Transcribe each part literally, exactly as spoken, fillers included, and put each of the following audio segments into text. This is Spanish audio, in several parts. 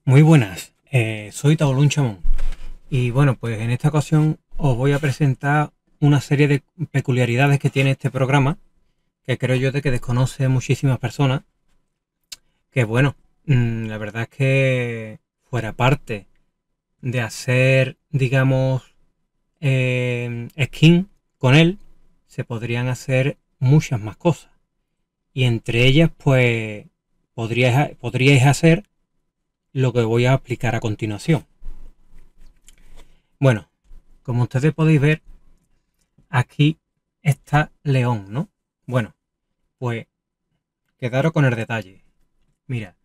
Muy buenas, eh, soy Taolún Chamón y bueno, pues en esta ocasión os voy a presentar una serie de peculiaridades que tiene este programa que creo yo de que desconoce muchísimas personas, que bueno, mmm, la verdad es que fuera parte de hacer, digamos, eh, skin con él, se podrían hacer muchas más cosas y entre ellas pues podríais, podríais hacer lo que voy a explicar a continuación. Bueno, como ustedes podéis ver, aquí está León, ¿no? Bueno, pues quedaros con el detalle. Mira,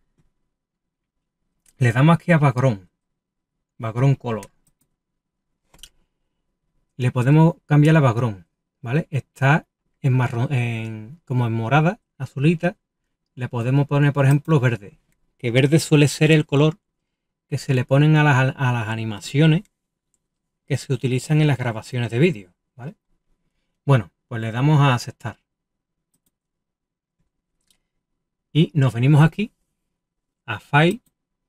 le damos aquí a background, background color. Le podemos cambiar la background, ¿vale? Está en marrón, en, como en morada, azulita. Le podemos poner, por ejemplo, verde. Que verde suele ser el color que se le ponen a las, a las animaciones que se utilizan en las grabaciones de vídeo, ¿vale? Bueno, pues le damos a aceptar. Y nos venimos aquí a File,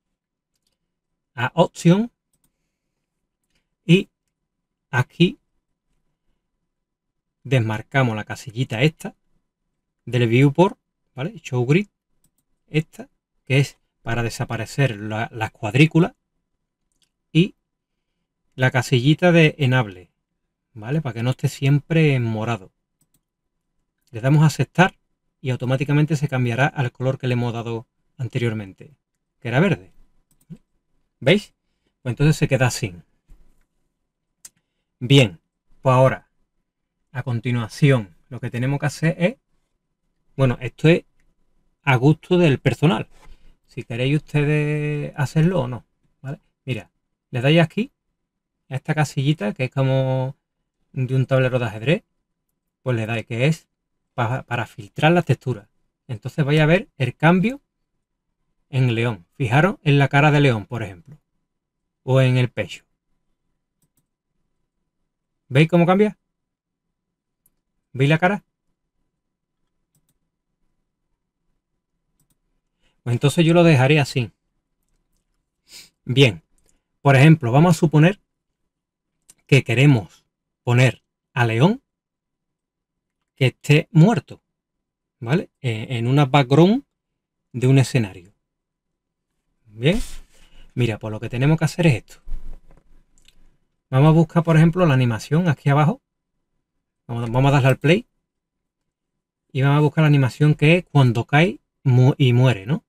a Option, y aquí desmarcamos la casillita esta del viewport, ¿vale? Show grid, esta, que es para desaparecer la, las cuadrículas, y la casillita de enable, ¿vale? Para que no esté siempre en morado. Le damos a aceptar y automáticamente se cambiará al color que le hemos dado anteriormente, que era verde. ¿Veis? Pues entonces se queda así. Bien, pues ahora, a continuación, lo que tenemos que hacer es, bueno, esto es a gusto del personal. Si queréis ustedes hacerlo o no, ¿vale? Mira, le dais aquí, a esta casillita, que es como de un tablero de ajedrez, pues le dais que es para, para filtrar las texturas. Entonces vais a ver el cambio en León. Fijaros en la cara de León, por ejemplo, o en el pecho. ¿Veis cómo cambia? ¿Veis la cara? Pues entonces yo lo dejaré así. Bien, por ejemplo, vamos a suponer que queremos poner a León que esté muerto, ¿vale? En una background de un escenario. Bien, mira, pues lo que tenemos que hacer es esto. Vamos a buscar, por ejemplo, la animación aquí abajo. Vamos, vamos a darle al play. Y vamos a buscar la animación que es cuando cae mu y muere, ¿no?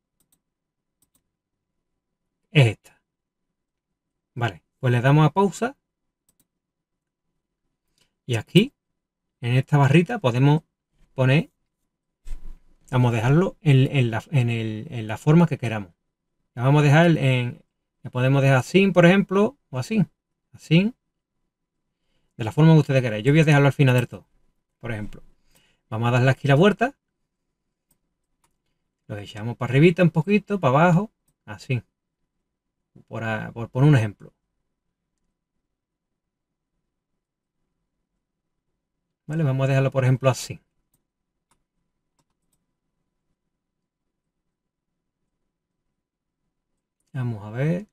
Es esta. Vale, pues le damos a pausa. Y aquí, en esta barrita, podemos poner, vamos a dejarlo en, en, la, en, el, en la forma que queramos. La vamos a dejar en, le podemos dejar así, por ejemplo, o así. Así. De la forma que ustedes queráis. Yo voy a dejarlo al final del todo. Por ejemplo. Vamos a darle aquí la vuelta. Lo echamos para arribita un poquito, para abajo. Así. Por, a, por poner un ejemplo. ¿Vale? Vamos a dejarlo, por ejemplo, así. Vamos a ver.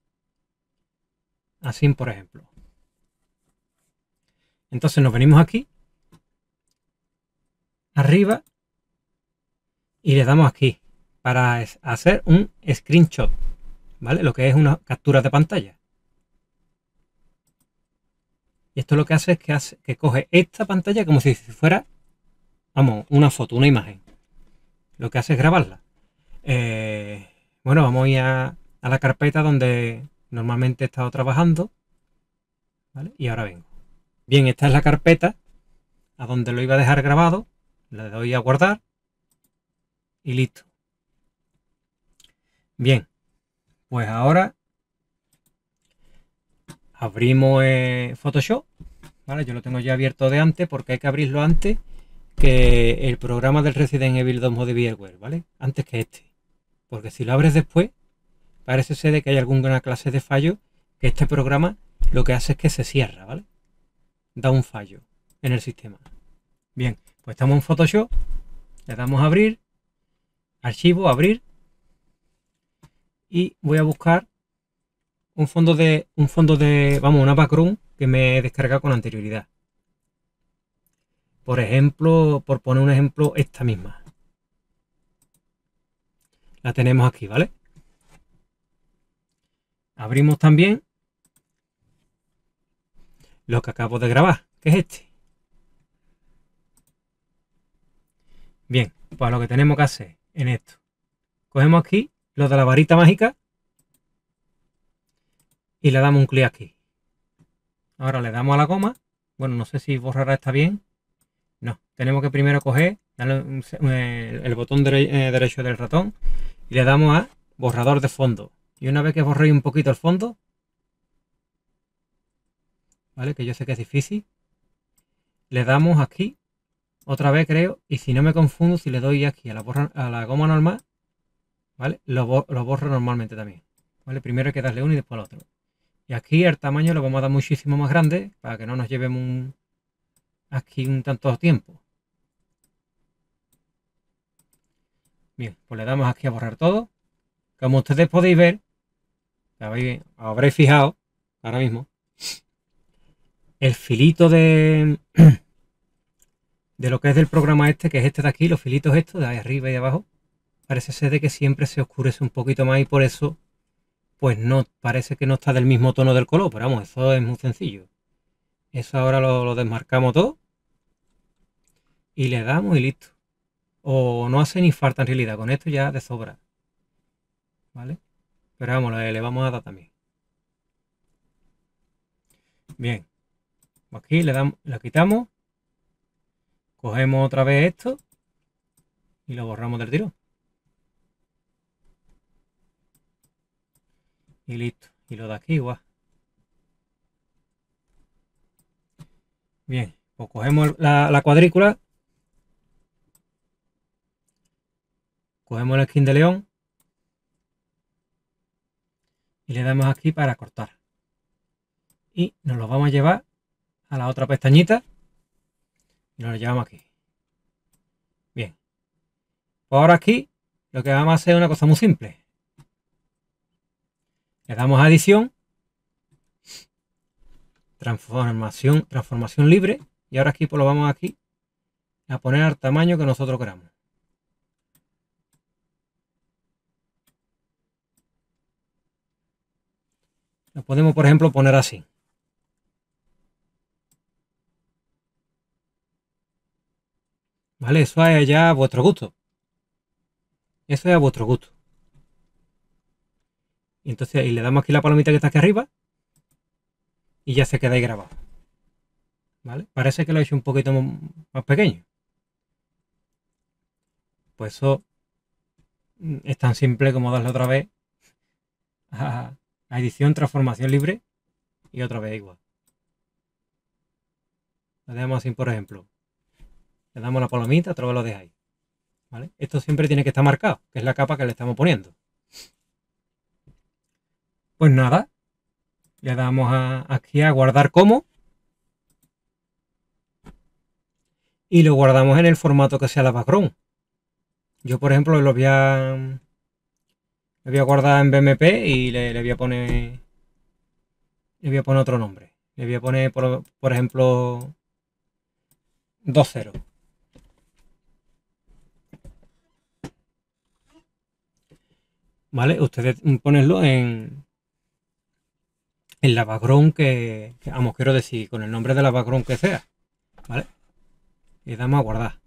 Así, por ejemplo. Entonces nos venimos aquí. Arriba. Y le damos aquí. Para hacer un screenshot. ¿Vale? Lo que es una captura de pantalla. Y esto lo que hace es que, hace, que coge esta pantalla como si fuera, vamos, una foto, una imagen. Lo que hace es grabarla. Eh, bueno, vamos a ir a, a la carpeta donde normalmente he estado trabajando. ¿Vale? Y ahora vengo. Bien, esta es la carpeta a donde lo iba a dejar grabado. Le doy a guardar. Y listo. Bien, pues ahora abrimos eh, Photoshop. ¿Vale? Yo lo tengo ya abierto de antes porque hay que abrirlo antes que el programa del Resident Evil dos Modifier, ¿vale? Antes que este. Porque si lo abres después, parece ser de que hay alguna clase de fallo que este programa lo que hace es que se cierra, ¿vale? Da un fallo en el sistema. Bien, pues estamos en Photoshop, le damos a abrir, archivo, abrir, y voy a buscar un fondo de, un fondo de, vamos, una background que me he descargado con anterioridad. Por ejemplo, por poner un ejemplo, esta misma. La tenemos aquí, ¿vale? Abrimos también lo que acabo de grabar, que es este. Bien, pues lo que tenemos que hacer en esto. Cogemos aquí lo de la varita mágica y le damos un clic aquí. Ahora le damos a la goma. Bueno, no sé si borrará está bien. No, tenemos que primero coger darle un, el, el botón dere, eh, derecho del ratón y le damos a borrador de fondo. Y una vez que borréis un poquito el fondo, ¿vale? Que yo sé que es difícil, le damos aquí otra vez, creo, y si no me confundo, si le doy aquí a la, borra, a la goma normal, ¿vale? Lo, lo borro normalmente también, ¿vale? Primero hay que darle uno y después al otro. Y aquí el tamaño lo vamos a dar muchísimo más grande para que no nos llevemos un, aquí un tanto tiempo. Bien, pues le damos aquí a borrar todo. Como ustedes podéis ver, habéis, habréis fijado ahora mismo, el filito de, de lo que es del programa este, que es este de aquí, los filitos estos de ahí arriba y de abajo, parece ser de que siempre se oscurece un poquito más y por eso, pues no, parece que no está del mismo tono del color, pero vamos, eso es muy sencillo. Eso ahora lo, lo desmarcamos todo y le damos y listo. O no hace ni falta en realidad, con esto ya de sobra, ¿vale? Pero vamos, le, le vamos a dar también. Bien, aquí le damos, la quitamos, cogemos otra vez esto y lo borramos del tirón. Y listo, y lo de aquí igual. Bien, pues cogemos la, la cuadrícula, cogemos el skin de león y le damos aquí para cortar. Y nos lo vamos a llevar a la otra pestañita y nos lo llevamos aquí. Bien, pues ahora aquí lo que vamos a hacer es una cosa muy simple. Le damos a edición, transformación, transformación libre y ahora aquí pues lo vamos aquí a poner al tamaño que nosotros queramos. Lo podemos, por ejemplo, poner así. ¿Vale? Eso es ya a vuestro gusto. Eso es a vuestro gusto. Y entonces y le damos aquí la palomita que está aquí arriba y ya se queda ahí grabado. ¿Vale? Parece que lo he hecho un poquito más pequeño. Pues eso es tan simple como darle otra vez a, a edición, transformación libre y otra vez igual. Lo dejamos así, por ejemplo. Le damos la palomita, otra vez lo dejáis. ¿Vale? Esto siempre tiene que estar marcado, que es la capa que le estamos poniendo. Pues nada, le damos a, aquí a guardar como y lo guardamos en el formato que sea la background. Yo, por ejemplo, lo voy a, lo voy a guardar en B M P y le, le voy a poner le voy a poner otro nombre. Le voy a poner, por, por ejemplo, dos cero. ¿Vale? Ustedes ponerlo en, en la background que, que, vamos, quiero decir, con el nombre de la background que sea. ¿Vale? Y damos a guardar.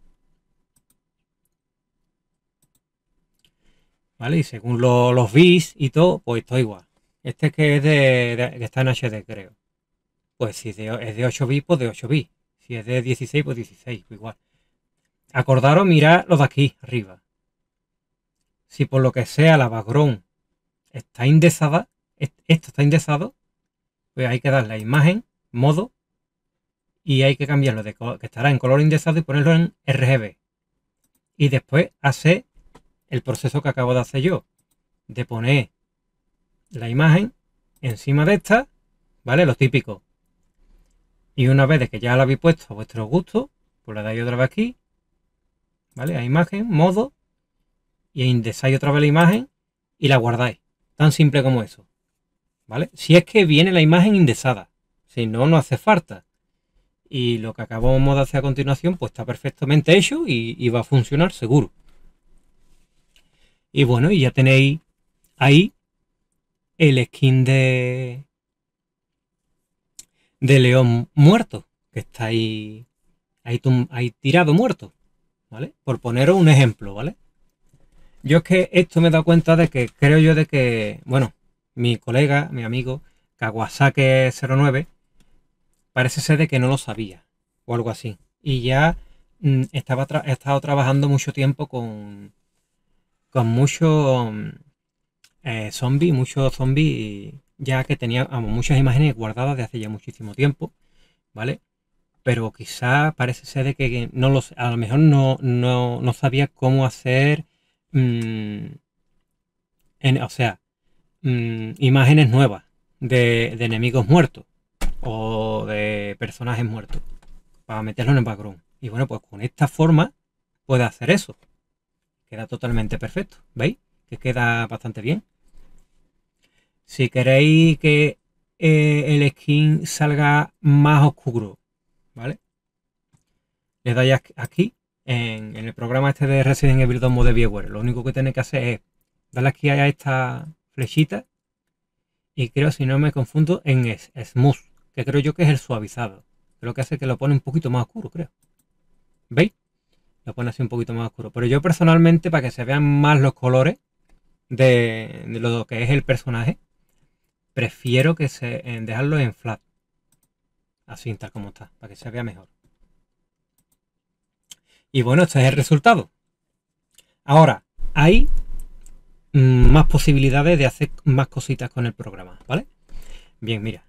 ¿Vale? Y según lo, los bits y todo, pues todo igual. Este que es de, de que está en H D, creo. Pues si de, es de ocho bits, pues de ocho bits. Si es de dieciséis, pues dieciséis, pues igual. Acordaros, mirad los de aquí, arriba. Si por lo que sea la background está indexada, esto está indexado, pues hay que darle a imagen, modo, y hay que cambiarlo de que estará en color indexado y ponerlo en R G B. Y después hacer el proceso que acabo de hacer yo, de poner la imagen encima de esta, ¿vale? Lo típico. Y una vez de que ya la habéis puesto a vuestro gusto, pues le dais otra vez aquí, ¿vale? A imagen, modo, y indexáis otra vez la imagen y la guardáis. Tan simple como eso, ¿vale? Si es que viene la imagen indexada, si no, no hace falta. Y lo que acabamos de hacer a continuación, pues está perfectamente hecho y, y va a funcionar seguro. Y bueno, y ya tenéis ahí el skin de, de león muerto, que está ahí, ahí, ahí tirado muerto, ¿vale? Por poneros un ejemplo, ¿vale? Yo es que esto me he dado cuenta de que creo yo de que, bueno, mi colega, mi amigo, Kawasaki cero nueve, parece ser de que no lo sabía, o algo así. Y ya mm, estaba he estado trabajando mucho tiempo con, con muchos eh, zombies, muchos zombies, ya que tenía vamos, muchas imágenes guardadas de hace ya muchísimo tiempo, ¿vale? Pero quizá parece ser de que no lo a lo mejor no, no, no sabía cómo hacer, mmm, en, o sea, mmm, imágenes nuevas de, de enemigos muertos o de personajes muertos para meterlo en el background. Y bueno, pues con esta forma puede hacer eso. Queda totalmente perfecto. ¿Veis? Que queda bastante bien. Si queréis que eh, el skin salga más oscuro, ¿vale? Le dais aquí en, en el programa este de Resident Evil dos Mode Viewer. Lo único que tenéis que hacer es darle aquí a esta flechita y creo, si no me confundo, en Smooth, que creo yo que es el suavizado. Creo que hace que lo pone un poquito más oscuro, creo. ¿Veis? Lo pone así un poquito más oscuro. Pero yo personalmente, para que se vean más los colores de, de lo que es el personaje, prefiero que se en dejarlo en flat. Así tal como está, para que se vea mejor. Y bueno, este es el resultado. Ahora, hay mmm, más posibilidades de hacer más cositas con el programa, ¿vale? Bien, mira.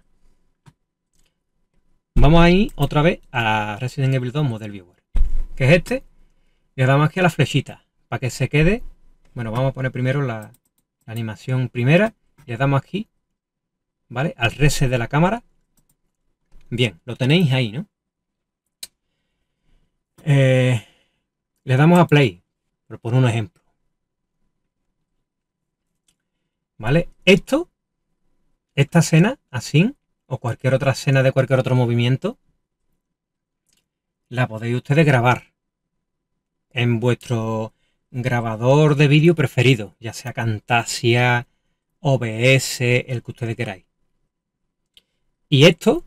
Vamos a ir otra vez a Resident Evil dos Model Viewer, que es este. Le damos aquí a la flechita para que se quede. Bueno, vamos a poner primero la, la animación primera. Le damos aquí, ¿vale? Al reset de la cámara. Bien, lo tenéis ahí, ¿no? Eh, le damos a play, por poner un ejemplo. ¿Vale? Esto, esta escena, así, o cualquier otra escena de cualquier otro movimiento, la podéis ustedes grabar en vuestro grabador de vídeo preferido, ya sea Camtasia, O B S, el que ustedes queráis. Y esto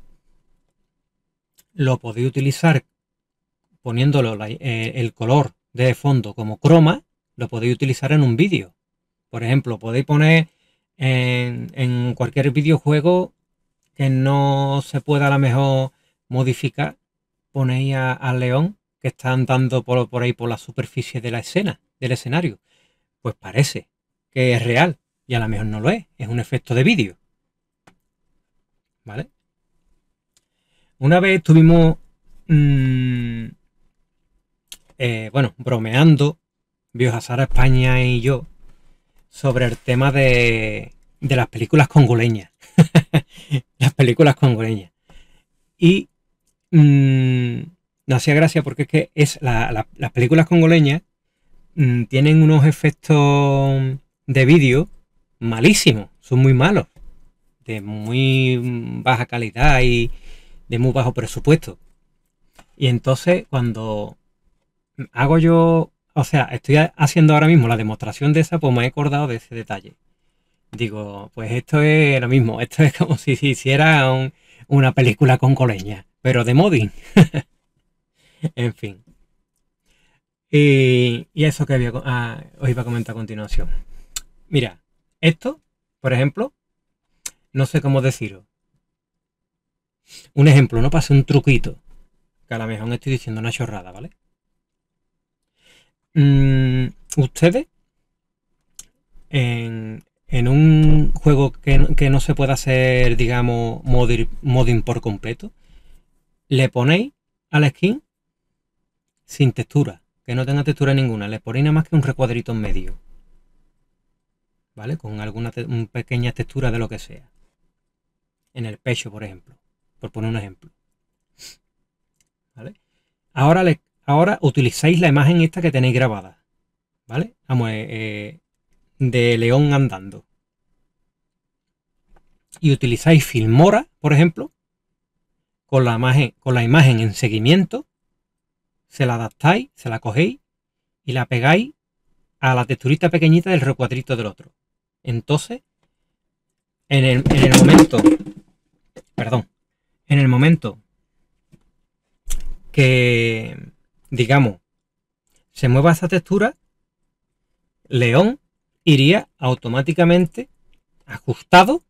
lo podéis utilizar poniéndolo la, eh, el color de fondo como croma, lo podéis utilizar en un vídeo. Por ejemplo, podéis poner en, en cualquier videojuego que no se pueda a lo mejor modificar, ponéis al león que está andando por, por ahí por la superficie de la escena, del escenario. Pues parece que es real y a lo mejor no lo es, es un efecto de vídeo. ¿Vale? Una vez estuvimos, mmm, eh, bueno, bromeando, Biohazard España y yo, sobre el tema de, de las películas congoleñas. Las películas congoleñas. Y mmm, nos hacía gracia porque es que es la, la, las películas congoleñas mmm, tienen unos efectos de vídeo malísimos, son muy malos, de muy baja calidad y de muy bajo presupuesto. Y entonces cuando hago yo, o sea, estoy haciendo ahora mismo la demostración de esa, pues me he acordado de ese detalle. Digo, pues esto es lo mismo, esto es como si se hiciera un, una película congoleña, pero de modding. En fin. Y, y eso que había, ah, os iba a comentar a continuación. Mira, esto, por ejemplo, no sé cómo deciros. Un ejemplo, no pasa un truquito, que a lo mejor estoy diciendo una chorrada, ¿vale? Mm, ustedes, en, en un juego que, que no se pueda hacer, digamos, modding, modding por completo, le ponéis a la skin sin textura, que no tenga textura ninguna, le ponéis nada más que un recuadrito en medio, ¿vale? Con alguna te un pequeña textura de lo que sea. En el pecho, por ejemplo, por poner un ejemplo. ¿Vale? Ahora, le, ahora utilizáis la imagen esta que tenéis grabada, ¿vale? Vamos, eh, eh, de león andando. y utilizáis Filmora, por ejemplo, con la imagen, con la imagen en seguimiento, se la adaptáis, se la cogéis y la pegáis a la texturita pequeñita del recuadrito del otro. Entonces, en el, en el momento, perdón, en el momento que, digamos, se mueva esa textura, León iría automáticamente ajustado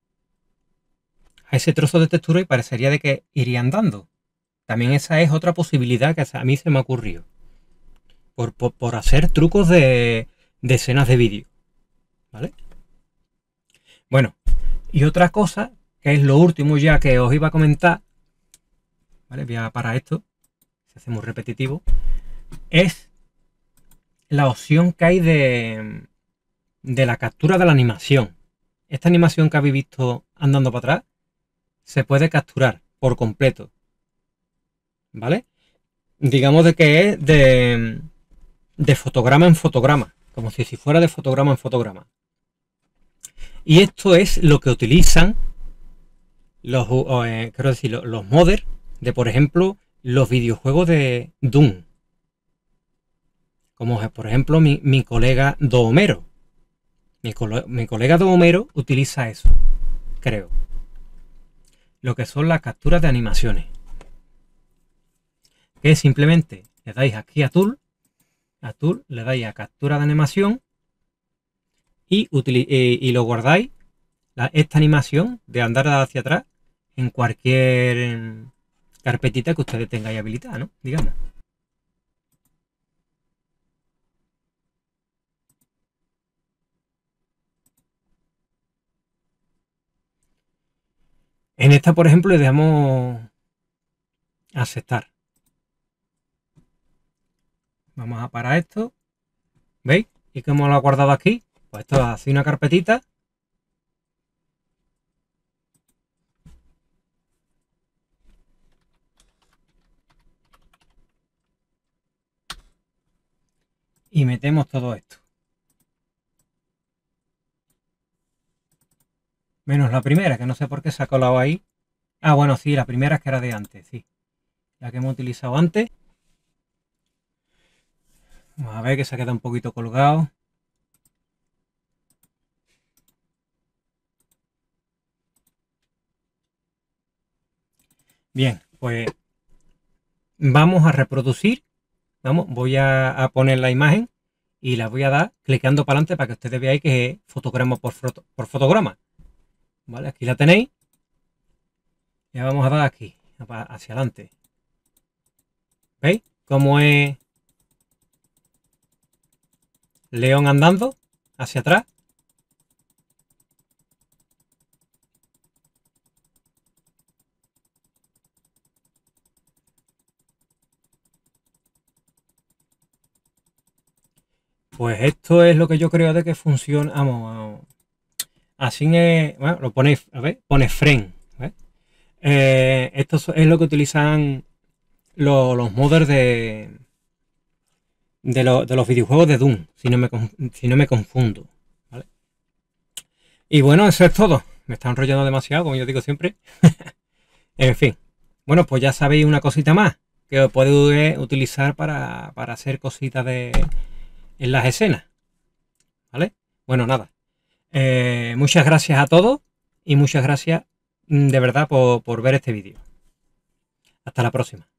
a ese trozo de textura y parecería de que iría andando. También esa es otra posibilidad que a mí se me ocurrió. Por, por, por hacer trucos de, de escenas de vídeo. ¿Vale? Bueno, y otra cosa, que es lo último ya que os iba a comentar, ¿vale? Voy a parar esto, se hace muy repetitivo, es la opción que hay de, de la captura de la animación. Esta animación que habéis visto andando para atrás se puede capturar por completo. ¿Vale? Digamos de que es de, de fotograma en fotograma, como si, si fuera de fotograma en fotograma. Y esto es lo que utilizan los, eh, quiero decir, los, los modders de, por ejemplo, los videojuegos de Doom. Como por ejemplo mi, mi colega Doomero. Mi, mi colega Doomero utiliza eso, creo. Lo que son las capturas de animaciones. Que simplemente le dais aquí a Tool, a Tool, le dais a captura de animación y, eh, y lo guardáis, la, esta animación de andar hacia atrás, en cualquier carpetita que ustedes tengáis habilitada, ¿no? Digamos. En esta, por ejemplo, le damos aceptar. Vamos a parar esto. ¿Veis? ¿Y cómo lo ha guardado aquí? Pues esto es así una carpetita. Y metemos todo esto. Menos la primera, que no sé por qué se ha colado ahí. Ah, bueno, sí, la primera es que era de antes, sí. La que hemos utilizado antes. Vamos a ver que se queda un poquito colgado. Bien, pues vamos a reproducir. Vamos, voy a, a poner la imagen y la voy a dar clicando para adelante para que ustedes veáis que es fotograma por, foto, por fotograma. Vale, aquí la tenéis. Ya vamos a dar aquí, hacia adelante. ¿Veis cómo es León andando hacia atrás? Pues esto es lo que yo creo de que funciona. Vamos, vamos. Así es. Bueno, lo ponéis, a ver, pone frame. Eh, esto es lo que utilizan los, los modders de, de, lo, de los videojuegos de Doom, si no me, si no me confundo. ¿Vale? Y bueno, eso es todo. Me está enrollando demasiado, como yo digo siempre. En fin. Bueno, pues ya sabéis una cosita más que os podéis utilizar para, para hacer cositas de, en las escenas. ¿Vale? Bueno, nada. Eh, muchas gracias a todos y muchas gracias de verdad por, por ver este vídeo. Hasta la próxima.